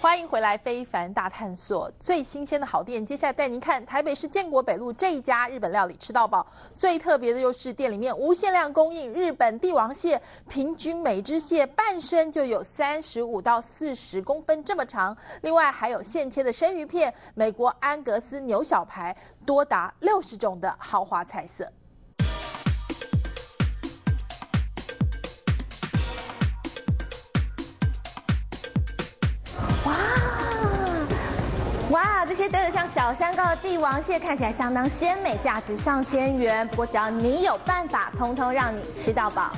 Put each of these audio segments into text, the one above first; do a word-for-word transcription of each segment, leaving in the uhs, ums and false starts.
欢迎回来，非凡大探索最新鲜的好店。接下来带您看台北市建国北路这一家日本料理吃到饱。最特别的就是店里面无限量供应日本帝王蟹，平均每只蟹半身就有三十五到四十公分这么长。另外还有现切的生鱼片、美国安格斯牛小排，多达六十种的豪华菜色。 哇，这些堆得像小山糕的帝王蟹看起来相当鲜美，价值上千元。不过只要你有办法，通通让你吃到饱。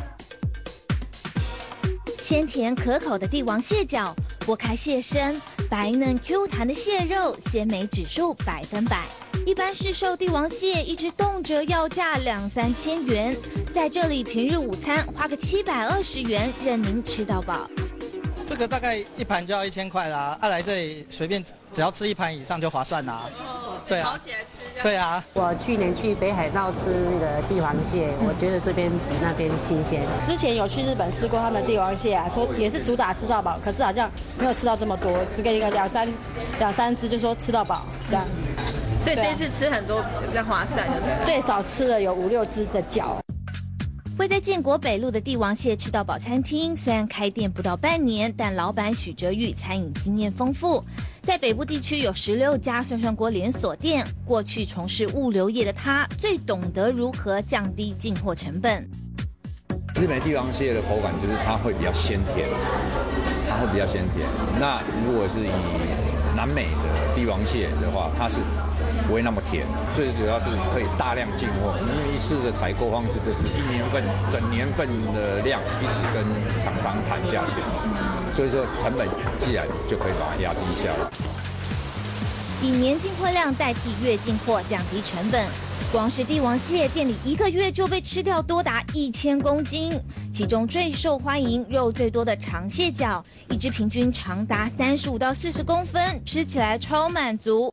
鲜甜可口的帝王蟹脚，剥开蟹身，白嫩 Q 弹的蟹肉，鲜美指数百分百。一般市售帝王蟹一只动辄要价两三千元，在这里平日午餐花个七百二十元，任您吃到饱。 这个大概一盘就要一千块啦，啊来这里随便只要吃一盘以上就划算啦。哦，对啊，起来吃对啊。 我去年去北海道吃那个帝王蟹，我觉得这边比那边新鲜。 之前有去日本吃过他们的帝王蟹啊，说也是主打吃到饱，可是好像没有吃到这么多，只给一个两三两三只就说吃到饱这样。 所以这次吃很多比较划算，对不对？ 最少吃了有五六只的脚。 位在建国北路的帝王蟹吃到饱餐厅，虽然开店不到半年，但老板许哲玉餐饮经验丰富，在北部地区有十六家涮涮锅连锁店。过去从事物流业的他，最懂得如何降低进货成本。 日本帝王蟹的口感就是它会比较鲜甜，它会比较鲜甜。那如果是以南美的帝王蟹的话，它是 不会那么甜，最主要是可以大量进货。因为一次的采购方式就是一年份、整年份的量一起跟厂商谈价钱，所以说成本自然就可以把它压低下来。 以年进货量代替月进货，降低成本。光是帝王蟹店里一个月就被吃掉多达一千公斤，其中最受欢迎、肉最多的长蟹脚，一只平均长达三十五到四十公分，吃起来超满足。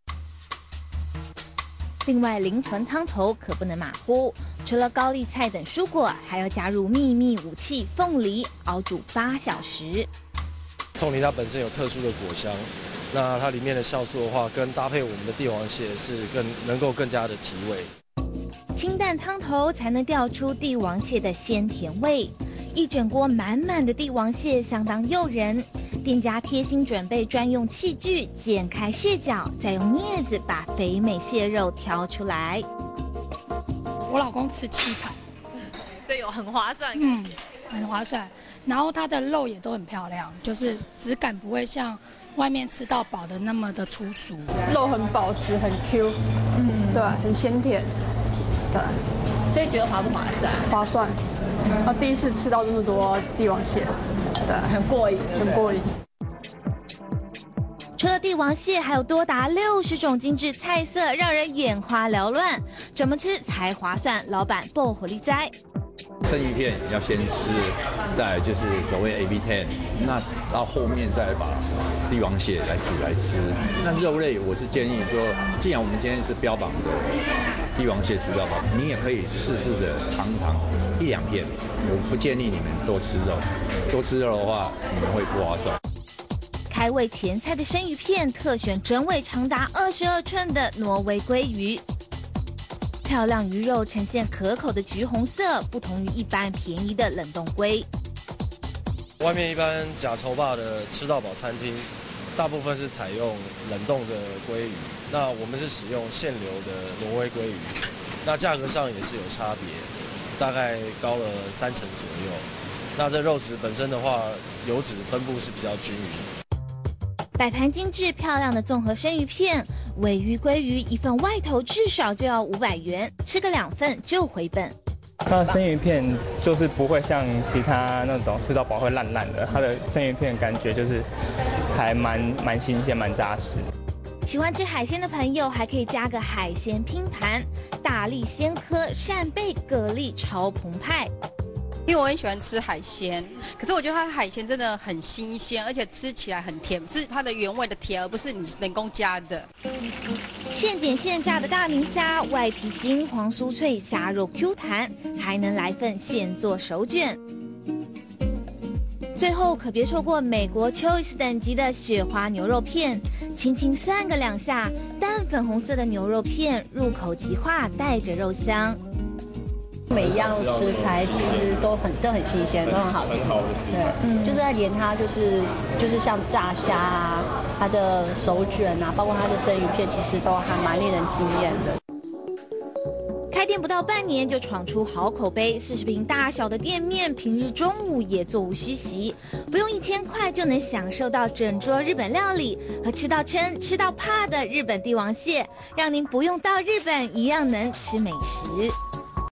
另外，灵魂汤头可不能马虎，除了高丽菜等蔬果，还要加入秘密武器凤梨，熬煮八小时。 凤梨它本身有特殊的果香，那它里面的酵素的话，跟搭配我们的帝王蟹是更能够更加的提味。 清淡汤头才能调出帝王蟹的鲜甜味，一整锅满满的帝王蟹相当诱人。 店家贴心准备专用器具，剪开蟹脚，再用镊子把肥美蟹肉挑出来。 我老公吃七盘， 所以有很划算， 嗯，很划算。然后它的肉也都很漂亮，就是质感不会像外面吃到饱的那么的粗俗。 肉很保湿，很 Q， 嗯，对，很鲜甜，对。 所以觉得划不划算？ 划算。我第一次吃到这么多帝王蟹。 对， 很过瘾， 很过瘾。 除了帝王蟹，还有多达六十种精致菜色，让人眼花缭乱。怎么吃才划算？老板爆火力哉！ 生鱼片要先吃，再来就是所谓 A B 十，那到后面再来把帝王蟹来煮来吃。那肉类我是建议说，既然我们今天是标榜的帝王蟹吃到饱，你也可以试试的尝尝一两片。我不建议你们多吃肉，多吃肉的话你们会不划算。 开胃前菜的生鱼片，特选整尾长达二十二寸的挪威鲑鱼。 漂亮鱼肉呈现可口的橘红色，不同于一般便宜的冷冻龟。 外面一般假稠霸的吃到饱餐厅，大部分是采用冷冻的鲑鱼，那我们是使用现流的挪威鲑鱼，那价格上也是有差别，大概高了三成左右。那这肉质本身的话，油脂分布是比较均匀。 摆盘精致漂亮的综合生鱼片，尾鱼、鲑鱼一份外头至少就要五百元，吃个两份就回本。 那生鱼片就是不会像其他那种吃到饱会烂烂的，它的生鱼片感觉就是还蛮蛮新鲜、蛮扎实。 喜欢吃海鲜的朋友还可以加个海鲜拼盘，大力鲜科、扇贝、蛤蜊超澎湃。 因为我很喜欢吃海鲜，可是我觉得它的海鲜真的很新鲜，而且吃起来很甜，是它的原味的甜，而不是你人工加的。 现点现炸的大明虾，外皮金黄酥脆，虾肉 Q 弹，还能来份现做手卷。 最后可别错过美国 Choice 等级的雪花牛肉片，轻轻涮个两下，淡粉红色的牛肉片入口即化，带着肉香。 每一样食材其实都很都很新鲜，都很好吃。对，嗯，就是在连它就是就是像炸虾啊，它的手卷啊，包括它的生鱼片，其实都还蛮令人惊艳的。 开店不到半年就闯出好口碑，四十平大小的店面，平日中午也座无虚席，不用一千块就能享受到整桌日本料理和吃到撑、吃到怕的日本帝王蟹，让您不用到日本一样能吃美食。